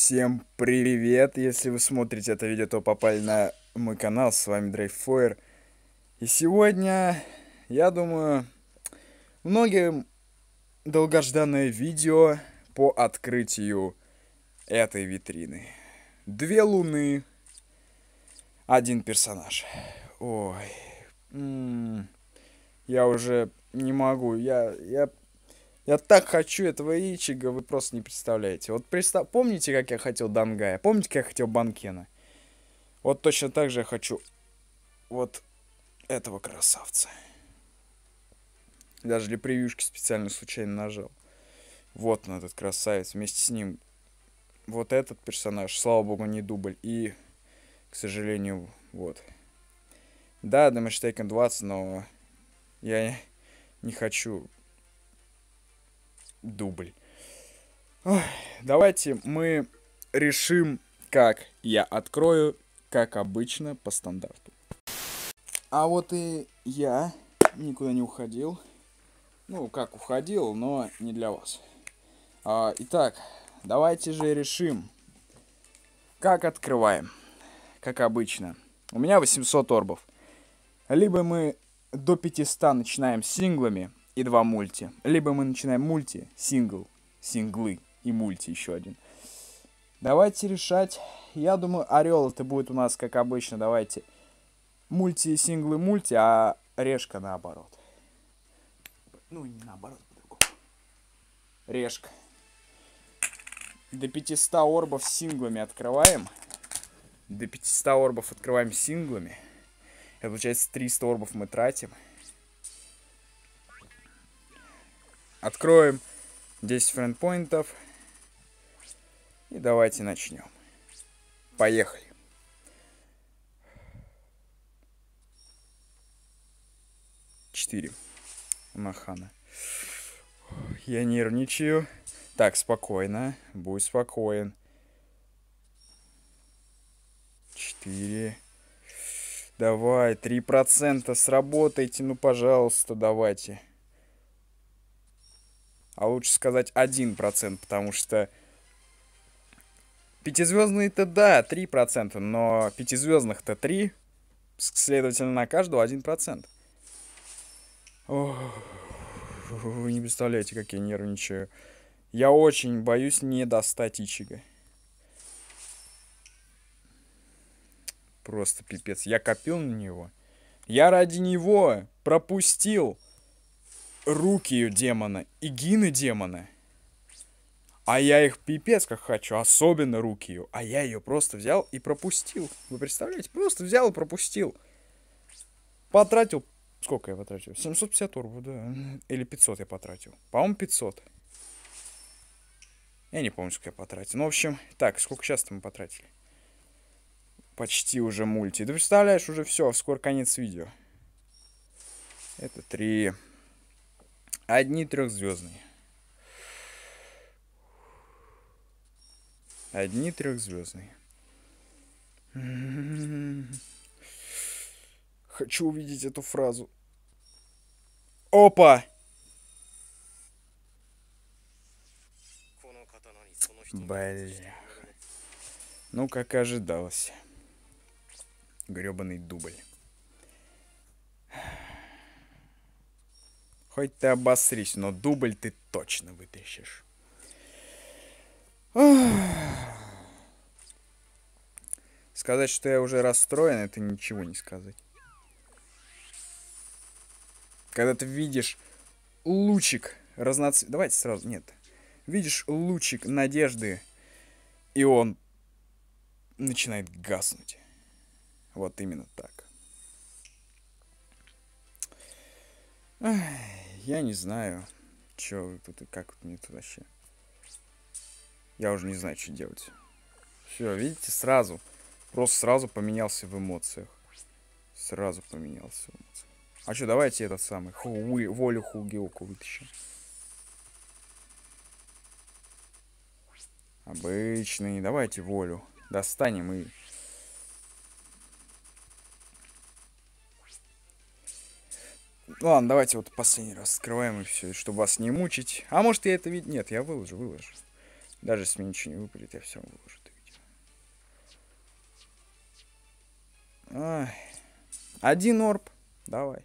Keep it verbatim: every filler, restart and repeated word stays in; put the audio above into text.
Всем привет! Если вы смотрите это видео, то попали на мой канал. С вами Дрейфойер. И сегодня, я думаю, многим долгожданное видео по открытию этой витрины. Две луны, один персонаж. Ой, м-м, я уже не могу. Я, я Я так хочу этого Ичига, вы просто не представляете. Вот представь, помните, как я хотел Дангая? Помните, как я хотел Банкена? Вот точно так же я хочу вот этого красавца. Даже для превьюшки специально случайно нажал. Вот он, этот красавец. Вместе с ним вот этот персонаж, слава богу, не дубль. И, к сожалению, вот. Да, Damage Taken двадцать, но я не хочу дубль. Ой, давайте мы решим, как я открою, как обычно, по стандарту. А вот и я никуда не уходил. Ну, как уходил, но не для вас. А, итак, давайте же решим, как открываем. Как обычно. У меня восемьсот орбов. Либо мы до пятисот начинаем синглами и два мульти. Либо мы начинаем мульти, сингл, синглы и мульти еще один. Давайте решать. Я думаю, орел это будет у нас, как обычно. Давайте мульти, синглы, мульти, а решка наоборот. Ну, не наоборот, по-другому. Решка. До пятисот орбов синглами открываем. До пятисот орбов открываем синглами. Это получается триста орбов мы тратим. Откроем десять френдпоинтов. И давайте начнем. Поехали. четыре. Махана. Я нервничаю. Так, спокойно. Будь спокоен. четыре. Давай, три процента сработайте, ну, пожалуйста, давайте. А лучше сказать один процент, потому что пятизвездные-то да, три процента, но пятизвездных-то три, следовательно, на каждого один процент. Ох, вы не представляете, как я нервничаю. Я очень боюсь не достать Ичига. Просто пипец. Я копил на него. Я ради него пропустил Рукию демона и Гины демона. А я их пипец как хочу, особенно Рукию. А я ее просто взял и пропустил. Вы представляете? Просто взял и пропустил. Потратил... Сколько я потратил? семьсот пятьдесят орбов, да. Или пятьсот я потратил. По-моему, пятьсот. Я не помню, сколько я потратил. Ну, в общем, так, сколько сейчас-то мы потратили? Почти уже мульти. Ты представляешь, уже все, скоро конец видео. Это три. Одни трехзвездные. Одни трехзвездные. Хочу увидеть эту фразу. Опа! Бля. Ну, как и ожидалось. Грёбаный дубль. Хоть ты обосрись, но дубль ты точно вытащишь. Сказать, что я уже расстроен, это ничего не сказать. Когда ты видишь лучик разноцветный... Давайте сразу... Нет. Видишь лучик надежды, и он начинает гаснуть. Вот именно так. Ах, я не знаю, чё тут и как вот мне тут вообще. Я уже не знаю, что делать. Все, видите, сразу. Просто сразу поменялся в эмоциях. Сразу поменялся в эмоциях. А что, давайте этот самый Хуи, волю Хугиоку вытащим. Обычный. Давайте волю. Достанем и... Ладно, давайте вот последний раз скрываем и все, чтобы вас не мучить. А может я это вид... Нет, я выложу, выложу. Даже если мне ничего не выпадет, я все выложу это видео. Ай. Один орб. Давай.